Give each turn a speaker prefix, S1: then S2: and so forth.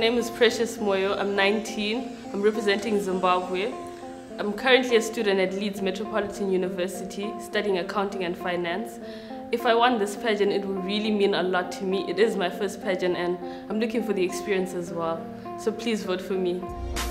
S1: name is Presures Moyo. I'm 19. I'm representing Zimbabwe. I'm currently a student at Leeds Metropolitan University studying accounting and finance. If I won this pageant, it would really mean a lot to me. It is my first pageant and I'm looking for the experience as well. So please vote for me.